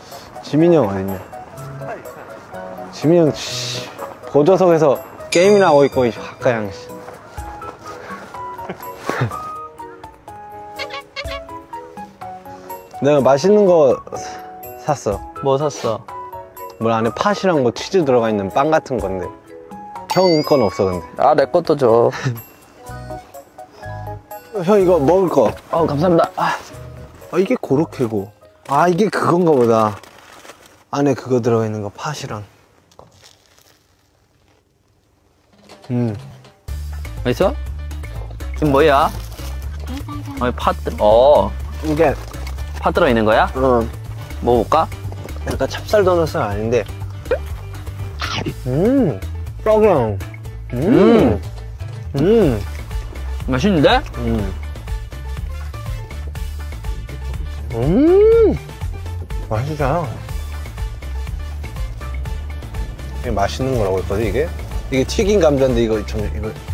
지민이 형 어딨냐? 지민이 형 보조석에서 게임이나 하고 있고 아까양. 내가 맛있는 거 샀어. 뭐 샀어? 뭘 안에 팥이랑 뭐 치즈 들어가 있는 빵 같은 건데 형 건 없어 근데. 아, 내 것도 줘. 형 이거 먹을 거. 감사합니다. 이게 고로케고. 이게 그건가 보다. 안에 그거 들어가 있는 거 팥이랑. 맛있어? 지금 뭐야? 이게 팥 들어있는 거야? 먹어볼까? 약간 찹쌀 도넛은 아닌데. 떡이랑. 맛있는데? 맛있잖아. 이게 맛있는 거라고 했거든, 이게? 이게 튀긴 감자인데, 이거